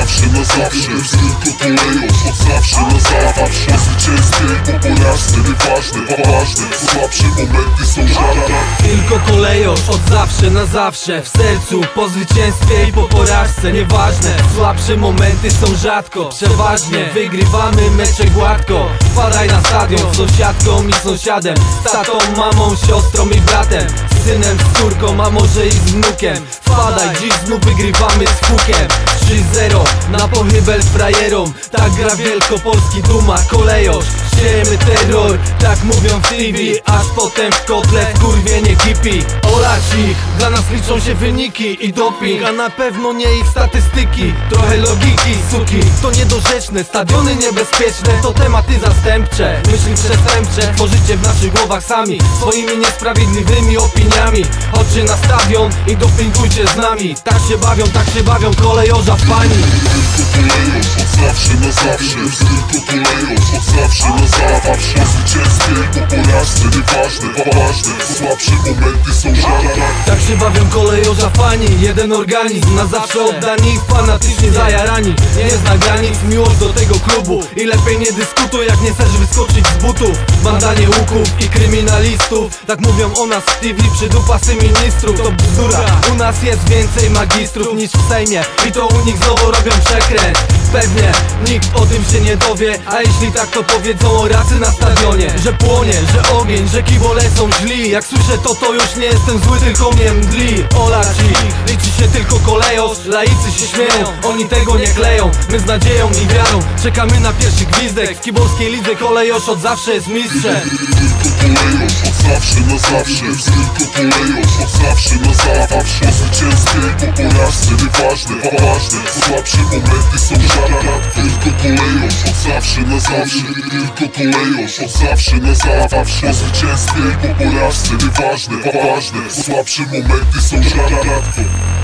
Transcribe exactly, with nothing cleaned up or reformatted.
zawsze, na zawsze. Tylko kolejosz, od zawsze, na zawsze. Po zwycięstwie i po porażce, nieważne, ważne. Słabsze momenty są rzadkie. Tylko kolejosz, od zawsze, na zawsze. W sercu, po zwycięstwie i po porażce, nieważne. Słabsze momenty są rzadko, przeważnie wygrywamy mecze gładko. Wpadaj na stadion z sąsiadką i sąsiadem, z tatą, mamą, siostrą i bratem, z synem, z córką, a może i z wnukiem. Wpadaj, dziś znów wygrywamy z hukiem. Trzy zero na pochybel frajerom. Tak gra wielkopolski duma, kolejosz. Siejemy terror, tak mówią w T V, aż potem w kotle wkurwienie kipi. Olać ich, dla nas liczą się wyniki i doping, a na pewno nie ich statystyki. Trochę logiki, suki, to niedorzeczne. Stadiony niebezpieczne, to tematy zastępcze. Myśli przestępcze, tworzycie w naszych głowach sami, swoimi niesprawiedliwymi opiniami. Chodźcie na stadion i dopingujcie z nami. Tak się bawią, tak się bawią kolejorza fani. Tylko kolejosz, od zawsze, na zawsze. Tylko kolejosz, od zawsze, na zawsze. Po zwycięstwie i po porażce, nieważne, ważne. Słabsze momenty są rzadkie. Tak się bawią kolejorza fani. Jeden organizm, na zawsze oddani, fanatycznie zajarani. Nie zna granic miłość do tego klubu i lepiej nie dyskutuj, jak nie chcesz wyskoczyć z butów. Bandanie łuków i kryminalistów, tak mówią o nas w T V, przydupasy ministrów. To bzdura, u nas jest więcej magistrów niż w Sejmie i to u nich znowu robią przekręt. Pewnie nikt o tym się nie dowie, a jeśli tak, to powiedzą o racy na stadionie. Że płonie, że ogień, że kibole są źli. Jak słyszę to, to już nie jestem zły, tylko mnie mdli. Olać ich, liczy się tylko kolejosz. Laicy się śmieją, oni tego nie kleją. My z nadzieją i wiarą czekamy na pierwszy gwizdek. W kibolskiej lidze kolejosz od zawsze jest mistrzem. Tylko kolejosz, od zawsze, na zawsze. Tylko kolejosz, od zawsze, na zawsze. Po zwycięstwie i po porażce, nieważne, ważne. Słabsze momenty są rzadkie. Tylko kolejosz, od zawsze, na zawsze. Tylko kolejosz, od zawsze, na zawsze. Po zwycięstwie i po porażce, nieważne, ważne. Słabsze momenty są rzadkie.